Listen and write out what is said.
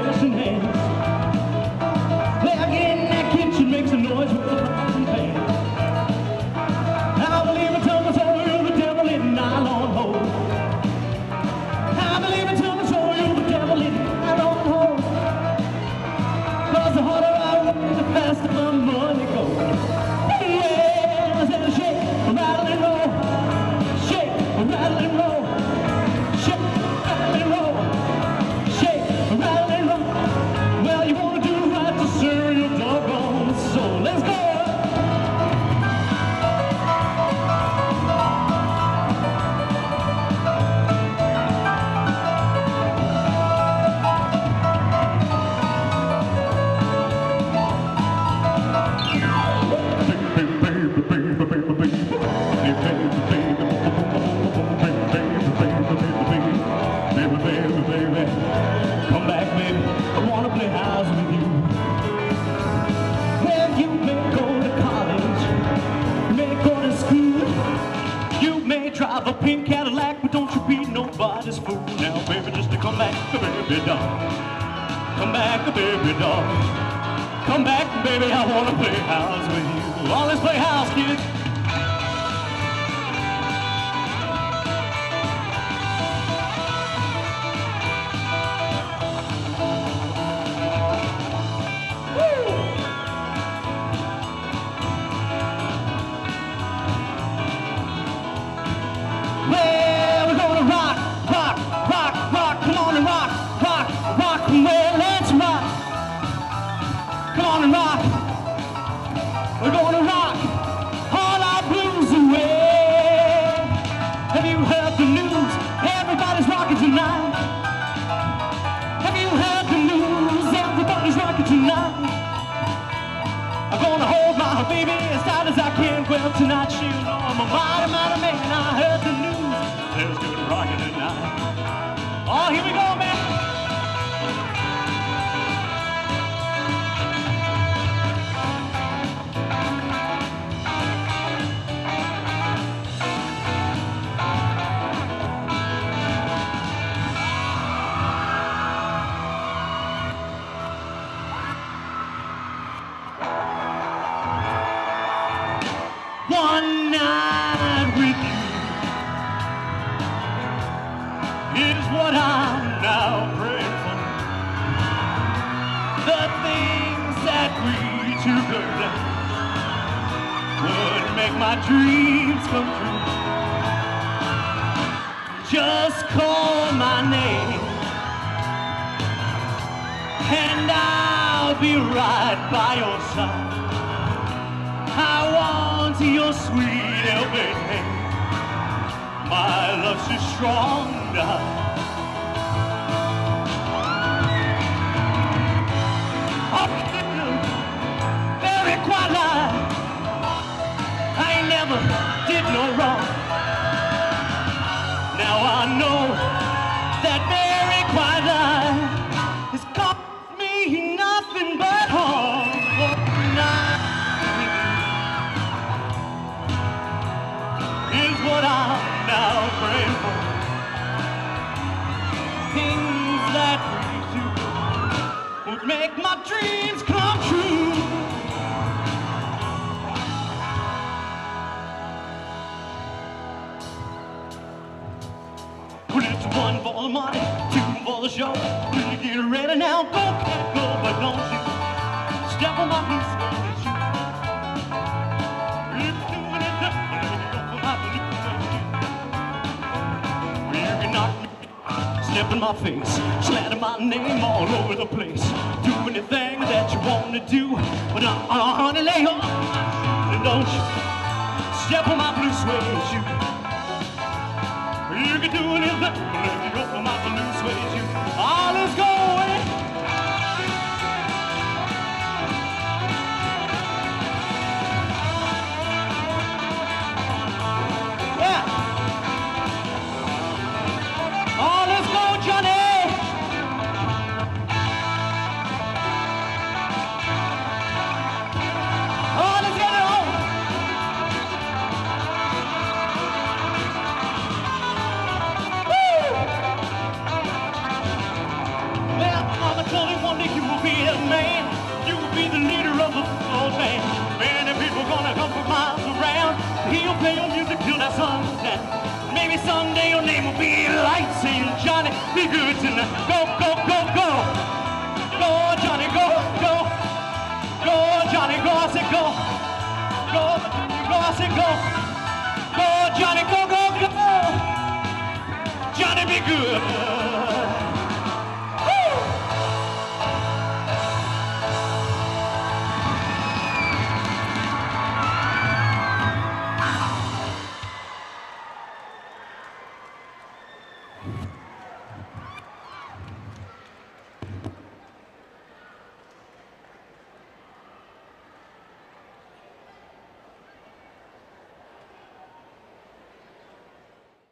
medicine hands. Back in that kitchen makes a noise with the frying pan. I believe it till the soul you're the devil in nylon hole. I believe it till the soul you're the devil in nylon hole. Cause the harder I work, the faster my money goes. Yeah, I said shake, rattle and roll. Shake, rattle and roll. Shake, rattle and roll. Shake, rattle and roll. Well, you wanna do right to serve your doggone soul. Let's go! Come back, baby, I wanna play house with you. Well, you may go to college, you may go to school, you may drive a pink Cadillac, but don't you be nobody's fool. Now, baby, just to come back, baby doll. Come back, baby doll. Come back, baby, I wanna play house with you. Oh, let's play house, kids. Well, we're gonna rock, rock, rock, rock. Come on and rock, rock, rock. Well, let's rock. Come on and rock. We're gonna rock all our blues away. Have you heard the news? Everybody's rocking tonight. Have you heard the news? Everybody's rocking tonight. I'm gonna hold my baby as tight as I can. Well, tonight she'll know I'm a mighty, mighty man. I heard the news. There's good rocking tonight. Oh, here we go, man. One night with you is what I'm now praying for. The things that we two could do would make my dreams come true. Just call my name and I'll be right by your side. I want your sweet helping hand. My love's too strong now. Oh, very quiet lie. I ain't never did no wrong. Now I know that very quiet lie has cost me nothing but harm. Is what I'm now praying for. Things that we do would make my dreams come true. Well, it's one for the money, two for the show. When you get ready now, go, can't go, but don't you step on my blue suede shoe. If you're doing it that way, go for my blue suede shoe. You can knock me, step in my face, slander my name all over the place. Do anything that you want to do, but honey, lay on, and don't you step on my blue suede shoe. You can do anything, but if you go for my blue suede shoe, all is going. Yeah. Oh, let's go, Johnny. Oh, let's get it on. Woo! man. You will be the leader of the football band. Many people gonna come from miles around. He'll play your music till that sun's down. Maybe someday your name will be lights, saying Johnny, be good tonight. Go, go, go, go. Go, Johnny, go, go. Go, Johnny, go, I said go. Go, go, I said go. Go, Johnny, go, go, go. Johnny, be good.